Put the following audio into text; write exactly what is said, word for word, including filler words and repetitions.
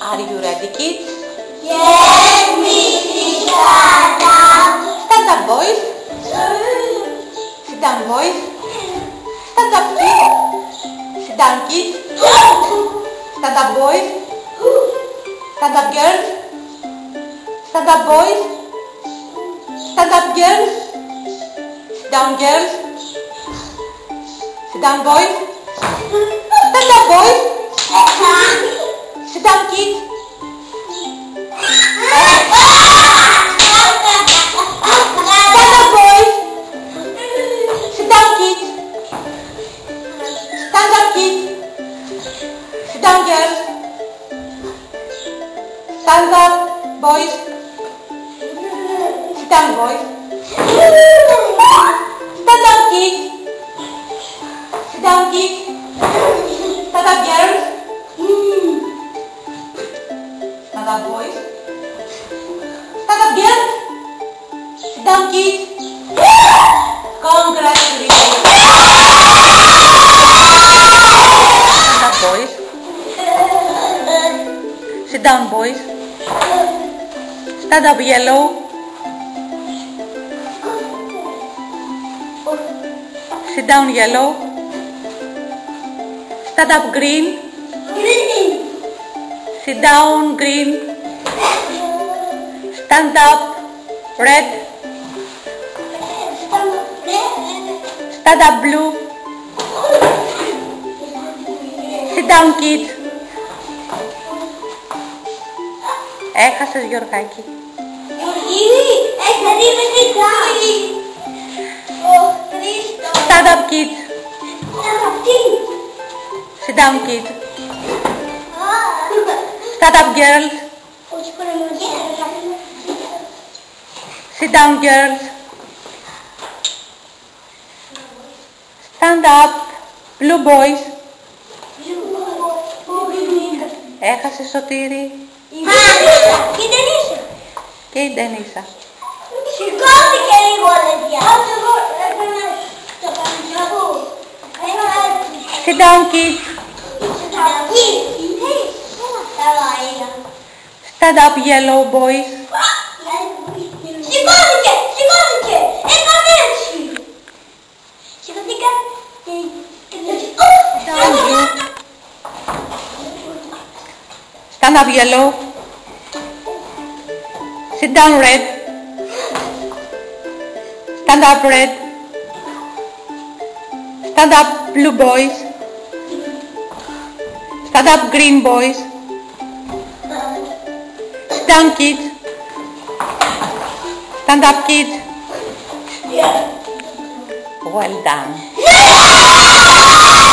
Are you ready, kids? Yes, Missus Adam. Stand up, boys. Sit down, boys. Stand up, kids. Sit down, kids. Stand up, boys. Stand up, girls. Stand up, boys. Stand up, girls. Sit down, girls. Sit down, boys. Stand up, boys. Sit down, kids. Stand up, boys. Sit down, kids. Stand up, kids. Sit down, girls. Stand up, boys. Sit down, boys. Stand up, kids. Sit down, kids. Stand up, girls. Stand up, boys. Stand up, girls. Sit down, kids. Congratulations. Stand up, boys. Sit down, boys. Stand up, yellow. Sit down, yellow. Stand up, green. Green. Sit down, green. Stand up, red. Stand up, blue. Sit down, kids. Έχασες, Γιωργάκη. Γιωργίδη, έχει με την κάμερη. Ο Χρήστος. Stand up, kids. Stand up, kids. Sit down, kids. Stand up, girls. Sit down, girls. Stand up, blue boys. Έχασες, Σωτήρη. Και η Ντενίσα. Και η Ντενίσα. Σηκώθηκε λίγο, παιδιά. Sit down, kids. Stand up, yellow boys. Σηκώθηκε, σηκώθηκε. Έκανε έτσι. Σηκώθηκα. Down, blue. Stand up, yellow. Sit down, red. Stand up, red. Stand up, blue boys. Stand up, green boys. Sit down, kids. Stand up, kids. Well done.